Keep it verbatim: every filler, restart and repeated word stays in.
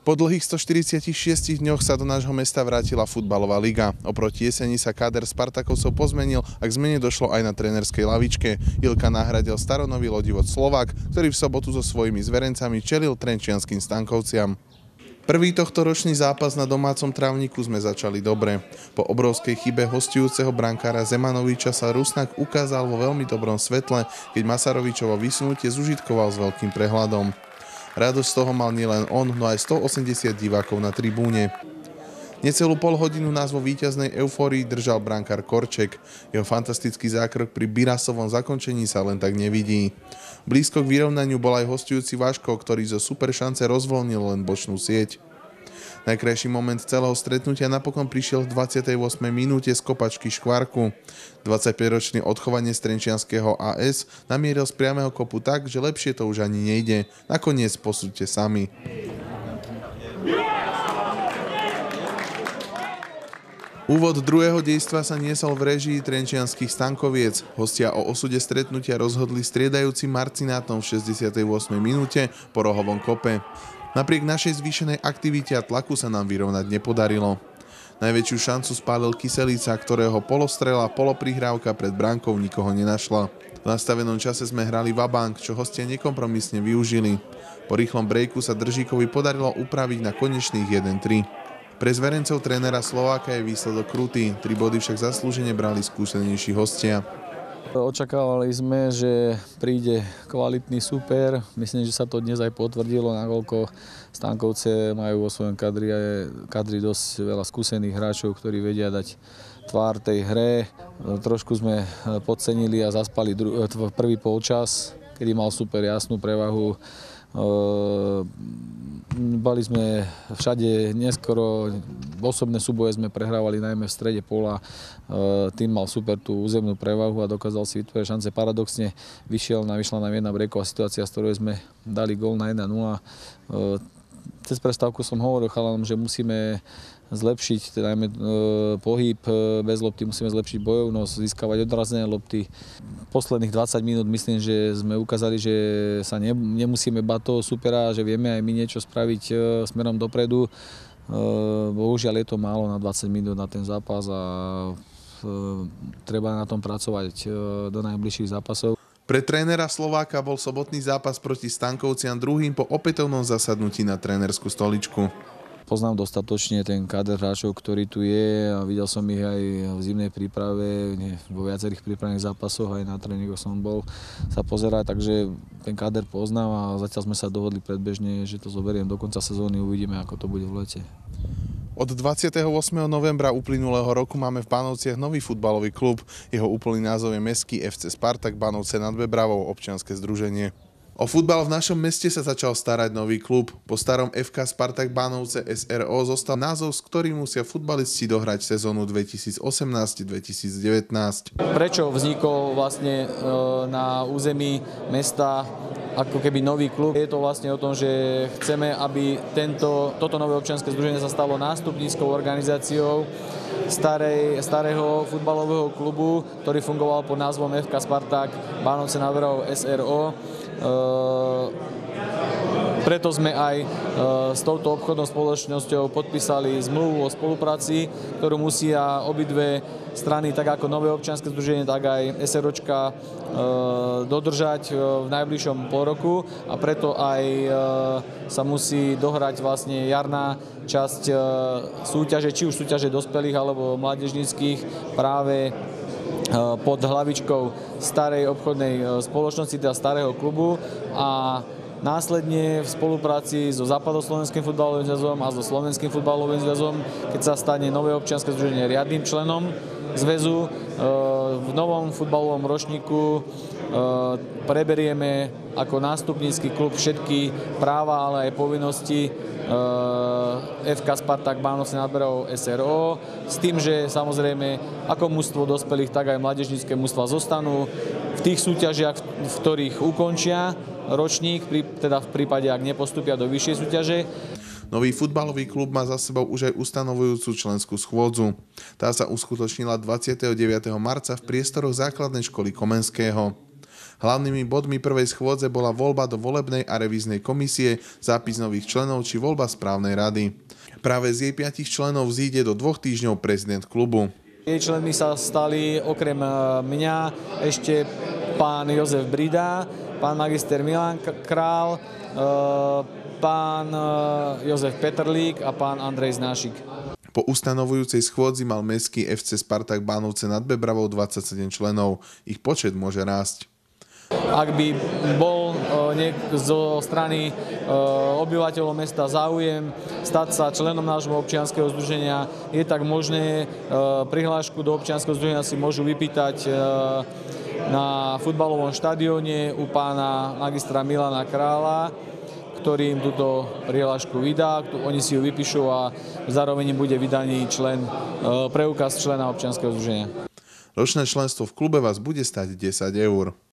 Po dlhých stoštyridsiatich šiestich dňoch sa do nášho mesta vrátila futbalová liga. Oproti jeseni sa káder Spartakovcov pozmenil a k zmene došlo aj na trénerskej lavičke. Ilka nahradil staronový lodivot Slovák, ktorý v sobotu so svojimi zverencami čelil trenčianskym Stankovciam. Prvý tohtoročný zápas na domácom trávniku sme začali dobre. Po obrovskej chybe hostujúceho brankára Zemanoviča sa Rusnak ukázal vo veľmi dobrom svetle, keď Masarovičovo vysunutie zužitkoval s veľkým prehľadom. Radosť z toho mal nielen on, no aj stoosemdesiat divákov na tribúne. Necelú pol hodinu nás vo víťaznej eufórii držal brankár Korček. Jeho fantastický zákrok pri Birasovom zakončení sa len tak nevidí. Blízko k vyrovnaniu bol aj hostujúci Vaško, ktorý zo super šance rozvolnil len bočnú sieť. Najkrajší moment celého stretnutia napokon prišiel v dvadsiatej ôsmej minúte z kopačky Škvarku. dvadsaťpäťročný odchovanie z trenčianskeho á es namieril z priameho kopu tak, že lepšie to už ani nejde. Nakoniec posúďte sami. Úvod druhého dejstva sa niesol v réžii trenčianskych Stankoviec. Hostia o osude stretnutia rozhodli striedajúci Marcinátom v šesťdesiatej ôsmej minúte po rohovom kope. Napriek našej zvýšenej aktivite a tlaku sa nám vyrovnať nepodarilo. Najväčšiu šancu spálil Kyselica, ktorého polostrela poloprihrávka pred bránkou nikoho nenašla. V nastavenom čase sme hrali vabank, čo hostia nekompromisne využili. Po rýchlom brejku sa Držíkovi podarilo upraviť na konečných jeden tri. Pre zverencov trénera Slováka je výsledok krutý, tri body však zaslúžene brali skúsenejší hostia. Očakávali sme, že príde kvalitný súper. Myslím, že sa to dnes aj potvrdilo, nakoľko Stankovce majú vo svojom kadri, kadri dosť veľa skúsených hráčov, ktorí vedia dať tvár tej hre. Trošku sme podcenili a zaspali dru- prvý polčas, kedy mal super jasnú prevahu. Bali sme všade neskoro, osobné súboje sme prehrávali najmä v strede pola. Tým mal super tú územnú prevahu a dokázal si vytvoriť šance. Paradoxne vyšiel na, vyšla nám jedna breaková situácia, z ktorej sme dali gól na jeden nula. Cez prestávku som hovoril chalanom, že musíme zlepšiť najmä e, pohyb bez lopty, musíme zlepšiť bojovnosť, získavať odrazené lopty. Posledných dvadsať minút myslím, že sme ukázali, že sa ne, nemusíme báť toho supera, že vieme aj my niečo spraviť e, smerom dopredu. E, bohužiaľ je to málo na dvadsať minút na ten zápas a e, treba na tom pracovať e, do najbližších zápasov. Pre trénera Slováka bol sobotný zápas proti Stankovciam druhým po opätovnom zasadnutí na trénerskú stoličku. Poznám dostatočne ten káder hráčov, ktorý tu je a videl som ich aj v zimnej príprave, vo viacerých prípravných zápasoch, aj na tréningoch som bol sa pozerať, takže ten káder poznám a zatiaľ sme sa dohodli predbežne, že to zoberiem do konca sezóny, uvidíme, ako to bude v lete. Od dvadsiateho ôsmeho novembra uplynulého roku máme v Bánovciach nový futbalový klub. Jeho úplný názov je Mestský ef cé Spartak Bánovce nad Bebravou, občianske združenie. O futbal v našom meste sa začal starať nový klub. Po starom ef ká Spartak Bánovce es er ó zostal názov, s ktorým musia futbalisti dohrať sezónu dvetisícosemnásť dvetisícdevätnásť. Prečo vznikol vlastne na území mesta ako keby nový klub? Je to vlastne o tom, že chceme, aby tento, toto nové občianske združenie sa stalo nástupníckou organizáciou starej, starého futbalového klubu, ktorý fungoval pod názvom ef ká Spartak Bánovce nad Bebravou es er ó. Uh, preto sme aj uh, s touto obchodnou spoločnosťou podpísali zmluvu o spolupráci, ktorú musia obidve strany, tak ako nové občianske združenie, tak aj SROčka uh, dodržať uh, v najbližšom pol roku a preto aj uh, sa musí dohrať vlastne jarná časť uh, súťaže, či už súťaže dospelých alebo mládežníckych práve pod hlavičkou starej obchodnej spoločnosti, teda starého klubu a následne v spolupráci so Západoslovenským futbalovým zväzom a so Slovenským futbalovým zväzom, keď sa stane nové občianske združenie riadnym členom zväzu, v novom futbalovom ročníku preberieme ako nástupnícky klub všetky práva, ale aj povinnosti ef ká Spartak Bánovce nad Bebravou es er ó s tým, že samozrejme ako mužstvo dospelých, tak aj mládežnícke mužstva zostanú v tých súťažiach, v ktorých ukončia ročník, teda v prípade, ak nepostupia do vyššej súťaže. Nový futbalový klub má za sebou už aj ustanovujúcu členskú schôdzu. Tá sa uskutočnila dvadsiateho deviateho marca v priestoroch základnej školy Komenského. Hlavnými bodmi prvej schôdze bola voľba do volebnej a revíznej komisie, zápis nových členov či voľba správnej rady. Práve z jej piatich členov vzíde do dvoch týždňov prezident klubu. Jej členmi sa stali okrem mňa ešte pán Jozef Brida, pán magister Milan Král, pán Jozef Petrlík a pán Andrej Znášik. Po ustanovujúcej schôdzi mal mestský ef cé Spartak Bánovce nad Bebravou dvadsaťsedem členov. Ich počet môže rásť. Ak by bol niek- zo strany obyvateľov mesta záujem stať sa členom nášho občianskeho združenia, je tak možné. Prihlášku do občianskeho združenia si môžu vypýtať na futbalovom štadióne u pána magistra Milana Krála, ktorý im túto prihlášku vydá, oni si ju vypíšu a zároveň im bude vydaný člen, preukaz člena občianskeho združenia. Ročné členstvo v klube vás bude stáť desať eur.